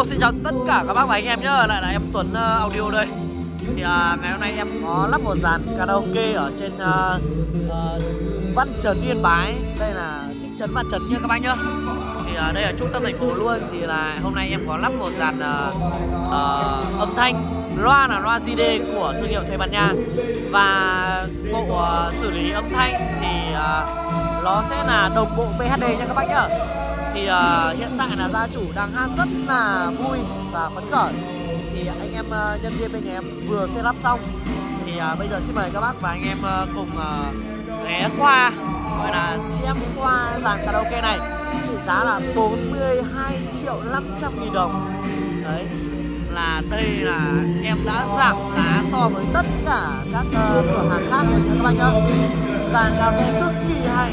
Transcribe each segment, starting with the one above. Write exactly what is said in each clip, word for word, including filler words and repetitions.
Hello, xin chào tất cả các bác và anh em nhé. Lại là em Tuấn uh, Audio đây. Thì uh, ngày hôm nay em có lắp một dàn karaoke ở trên uh, uh, Văn Chấn, Yên Bái. Đây là thị trấn Văn Chấn nha các bác nhé. Thì uh, đây là trung tâm thành phố luôn. Thì là hôm nay em có lắp một dàn uh, uh, âm thanh. Loa là loa gi đê của thương hiệu Tây Ban Nha. Và bộ uh, xử lý âm thanh thì uh, nó sẽ là đồng bộ pê hát đê nha các bác nhé. Thì uh, hiện tại là gia chủ đang hát rất là vui và phấn khởi. Thì anh em uh, nhân viên bên nhà em vừa xe lắp xong. Thì uh, bây giờ xin mời các bác và anh em uh, cùng uh, ghé qua, gọi là xem qua dàn karaoke này. Trị giá là bốn mươi hai triệu năm trăm nghìn đồng. Đấy, là đây là em đã giảm giá so với tất cả các uh, cửa hàng khác rồi nha các bác nhá. Dàn karaoke cực kỳ hay.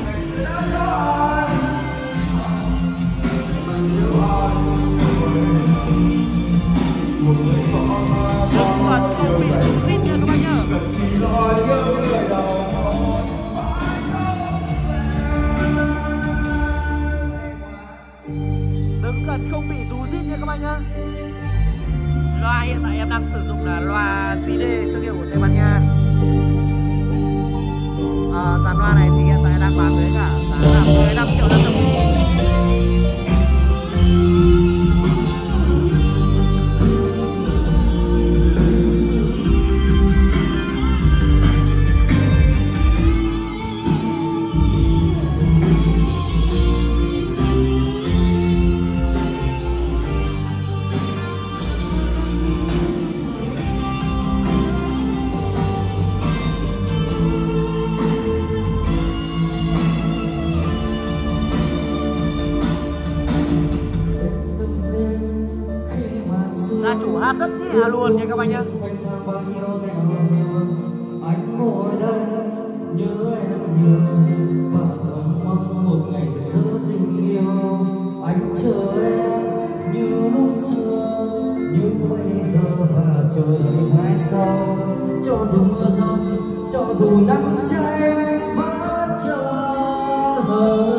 Đừng còn không bị rung rít nha các bác nhá. Đừng cần không bị rú rít nha các bác nhá. Loa hiện tại em đang sử dụng là loa gi đê thương hiệu của Tây Ban Nha. À, dàn loa này thì hiện tại đang bán với cả giá là mười lăm triệu năm trăm nghìn. Gia chủ hát rất nhẹ luôn nha các bạn nhé. Anh ngồi đây nhớ em nhiều và thầm mong một ngày rực rỡ tình yêu. Anh chờ em như lúc xưa, nhưng bây giờ và chờ đợi mai sau. Cho dù mưa rơi, cho dù nắng cháy, anh vẫn chờ.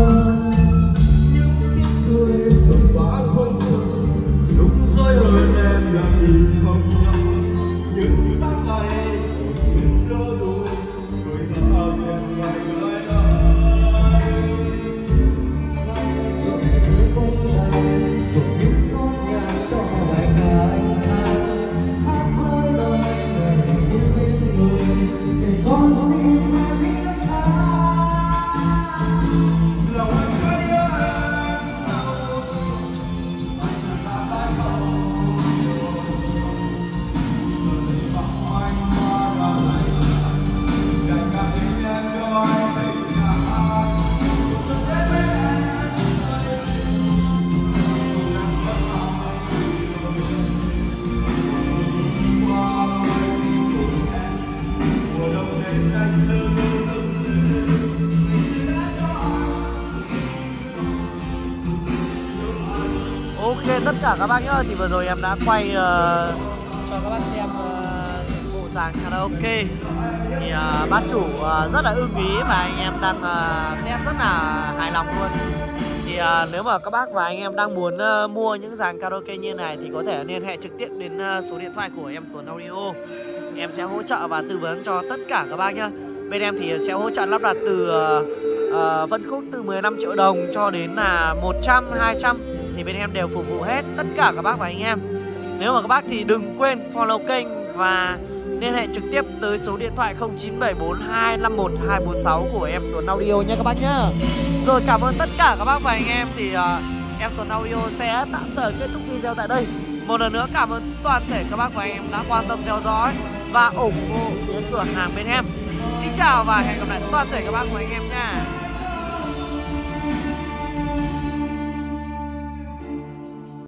Ok tất cả các bác nhá, thì vừa rồi em đã quay uh, cho các bác xem uh, bộ dàn karaoke. Thì uh, bác chủ uh, rất là ưng ý và anh em đang uh, test rất là hài lòng luôn. Thì uh, nếu mà các bác và anh em đang muốn uh, mua những dàn karaoke như này thì có thể liên hệ trực tiếp đến uh, số điện thoại của em Tuấn Audio. Em sẽ hỗ trợ và tư vấn cho tất cả các bác nhá. Bên em thì sẽ hỗ trợ lắp đặt từ uh, uh, phân khúc từ mười lăm triệu đồng cho đến là một trăm, hai trăm. Thì bên em đều phục vụ hết tất cả các bác và anh em. Nếu mà các bác thì đừng quên follow kênh và liên hệ trực tiếp tới số điện thoại không chín bảy bốn hai năm một hai bốn sáu của em Tuấn Audio nha các bác nhá. Rồi, cảm ơn tất cả các bác và anh em. Thì uh, em Tuấn Audio sẽ tạm thời kết thúc video tại đây. Một lần nữa cảm ơn toàn thể các bác và anh em đã quan tâm theo dõi và ủng hộ phía cửa hàng bên em. Xin chào và hẹn gặp lại toàn thể các bác và anh em nha.